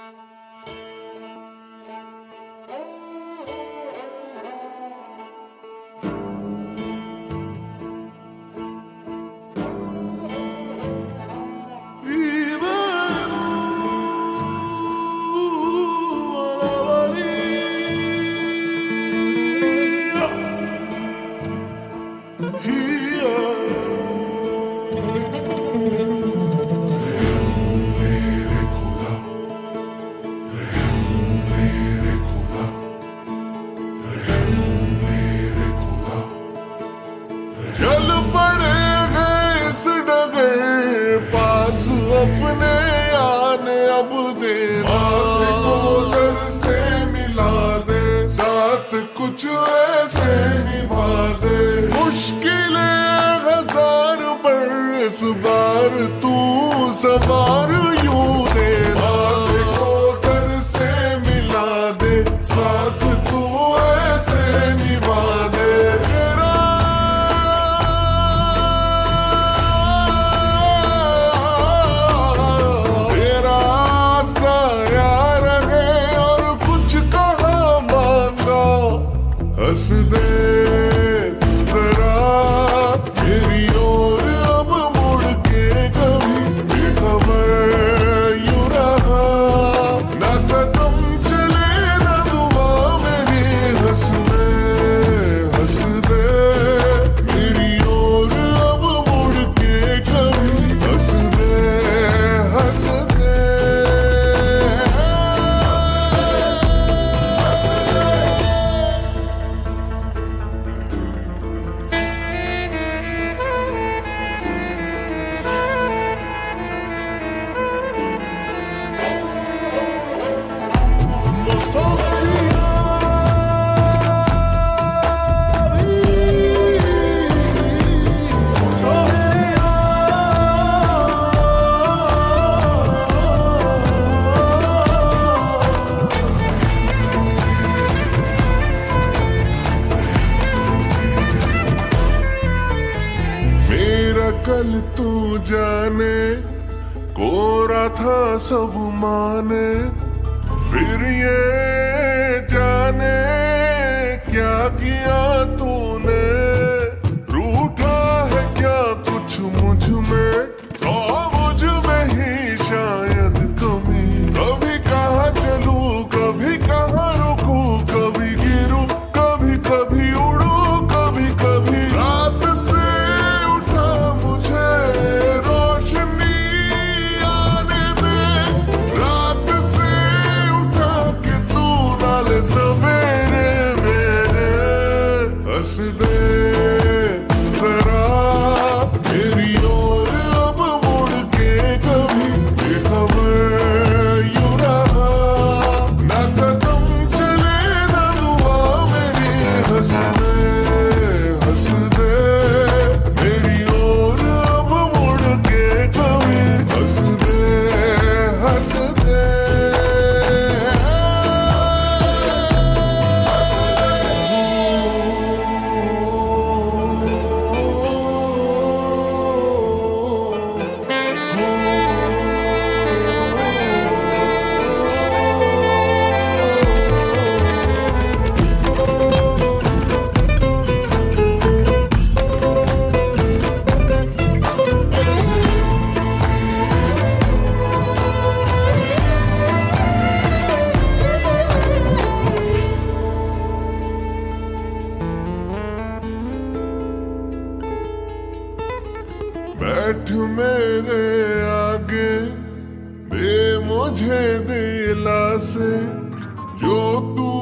अपने आने अब देना को डर से मिला दे, साथ कुछ ऐसे निभा दे। मुश्किलें हजार पर इस बार तू सवार यूं देना को डर से मिला दे, साथ तू ऐसे निभा दे। हंस दे जरा मेरी ओर अब मुड़ के, कभी बेखबर यूं रहा ना कदम चले ना दुआ मेरी। हंस दे मेरी ओर अब मुड़ के, कभी हंस दे हंस दे। कल तू जाने कोरा था सब माने, फिर ये जाने क्या किया तूने। रूठा है क्या कुछ मुझ में, तो मुझ में ही शायद कमी। कभी कहाँ चलूं कभी कहाँ रुकूं, कभी गिरूं कभी कभी उड़ूं, कभी कभी रात से उठा मुझे रोशनी आने दे। रात से उठा के तू नाले सवेरे मेरे। हंस दे जरा मेरी ओर अब मुड़ के, कभी बेखबर यूं रहा ना कदम चले ना दुआ मेरी। हंस दे मेरी ओर अब मुड़ के, कभी हंस दे हंस दे। बैठ मेरे आगे दे मुझे दिलासे, जो तू